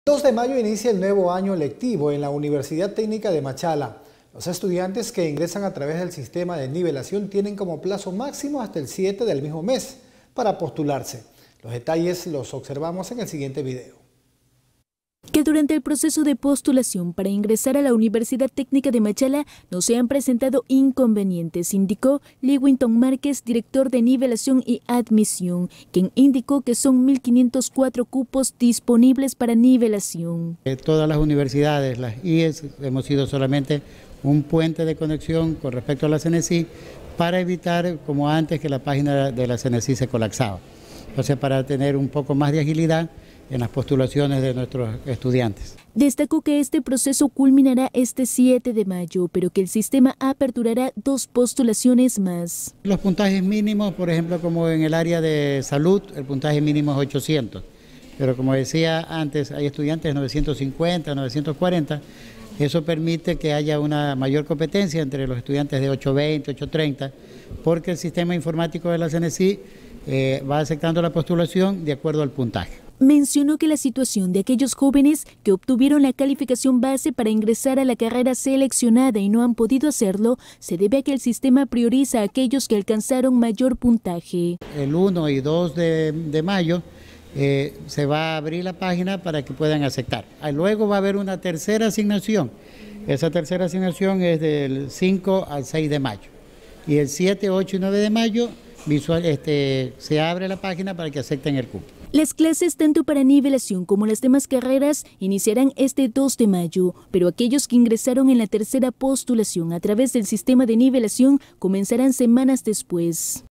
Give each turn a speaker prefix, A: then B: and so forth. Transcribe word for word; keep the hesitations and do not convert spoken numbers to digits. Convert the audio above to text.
A: dos de mayo inicia el nuevo año lectivo en la Universidad Técnica de Machala. Los estudiantes que ingresan a través del sistema de nivelación tienen como plazo máximo hasta el siete del mismo mes para postularse. Los detalles los observamos en el siguiente video.
B: Que durante el proceso de postulación para ingresar a la Universidad Técnica de Machala no se han presentado inconvenientes, indicó Lewinton Márquez, director de nivelación y admisión, quien indicó que son mil quinientos cuatro cupos disponibles para nivelación.
C: Todas las universidades, las I E S, hemos sido solamente un puente de conexión con respecto a la CENESID para evitar, como antes, que la página de la CENESID se colapsaba. O sea, para tener un poco más de agilidad en las postulaciones de nuestros estudiantes.
B: Destacó que este proceso culminará este siete de mayo, pero que el sistema aperturará dos postulaciones más.
C: Los puntajes mínimos, por ejemplo, como en el área de salud, el puntaje mínimo es ochocientos, pero como decía antes, hay estudiantes de novecientos cincuenta, novecientos cuarenta, eso permite que haya una mayor competencia entre los estudiantes de ochocientos veinte, ochocientos treinta, porque el sistema informático de la CENESID eh, va aceptando la postulación de acuerdo al puntaje.
B: Mencionó que la situación de aquellos jóvenes que obtuvieron la calificación base para ingresar a la carrera seleccionada y no han podido hacerlo se debe a que el sistema prioriza a aquellos que alcanzaron mayor puntaje.
C: El uno y dos de, de mayo eh, se va a abrir la página para que puedan aceptar. Luego va a haber una tercera asignación. Esa tercera asignación es del cinco al seis de mayo. Y el siete, ocho y nueve de mayo visual, este, se abre la página para que acepten el cupo.
B: Las clases tanto para nivelación como las demás carreras iniciarán este dos de mayo, pero aquellos que ingresaron en la tercera postulación a través del sistema de nivelación comenzarán semanas después.